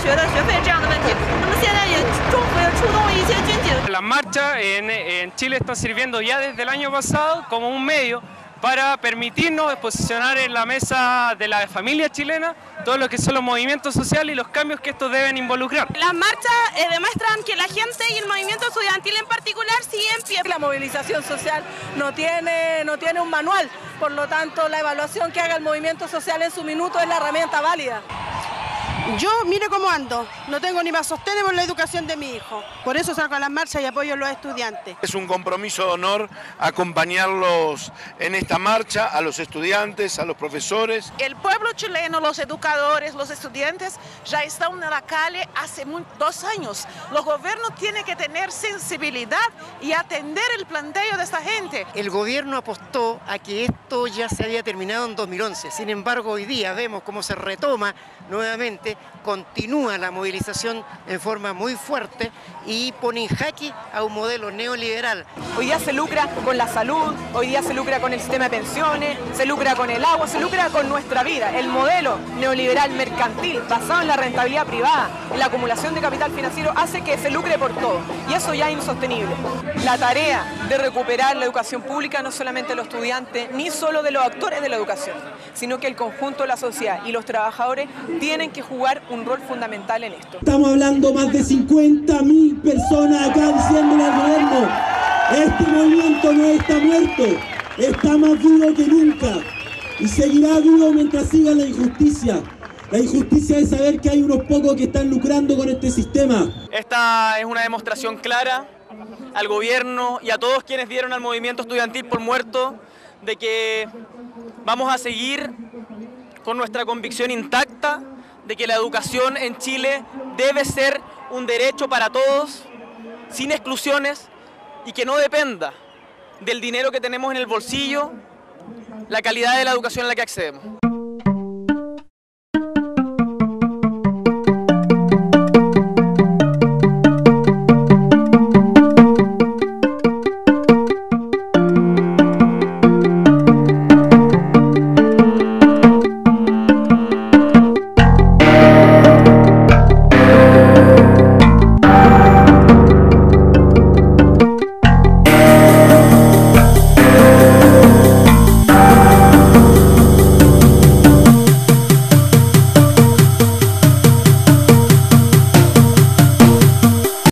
学的学费这样的问题。那么现在也政府也出动了一些军警。 Las marchas en Chile están sirviendo ya desde el año pasado como un medio para permitirnos posicionar en la mesa de la familia chilena todo lo que son los movimientos sociales y los cambios que estos deben involucrar. Las marchas demuestran que la gente y el movimiento estudiantil en particular sigue en pie. La movilización social no tiene un manual, por lo tanto la evaluación que haga el movimiento social en su minuto es la herramienta válida. Yo, mire cómo ando, no tengo ni para sostener por la educación de mi hijo. Por eso salgo a las marchas y apoyo a los estudiantes. Es un compromiso de honor acompañarlos en esta marcha, a los estudiantes, a los profesores. El pueblo chileno, los educadores, los estudiantes ya están en la calle hace 2 años. Los gobiernos tienen que tener sensibilidad y atender el planteo de esta gente. El gobierno apostó a que esto ya se había terminado en 2011. Sin embargo, hoy día vemos cómo se retoma nuevamente, continúa la movilización en forma muy fuerte y pone en jaque a un modelo neoliberal. Hoy día se lucra con la salud, hoy día se lucra con el sistema de pensiones, se lucra con el agua, se lucra con nuestra vida. El modelo neoliberal mercantil basado en la rentabilidad privada, en la acumulación de capital financiero, hace que se lucre por todo y eso ya es insostenible. La tarea de recuperar la educación pública no solamente de los estudiantes ni solo de los actores de la educación, sino que el conjunto de la sociedad y los trabajadores tienen que jugar un rol fundamental en esto. Estamos hablando más de 50.000 personas acá diciéndole al gobierno: este movimiento no está muerto, está más vivo que nunca y seguirá vivo mientras siga la injusticia. La injusticia de saber que hay unos pocos que están lucrando con este sistema. Esta es una demostración clara al gobierno y a todos quienes dieron al movimiento estudiantil por muerto de que vamos a seguir con nuestra convicción intacta de que la educación en Chile debe ser un derecho para todos, sin exclusiones, y que no dependa del dinero que tenemos en el bolsillo, la calidad de la educación a la que accedemos.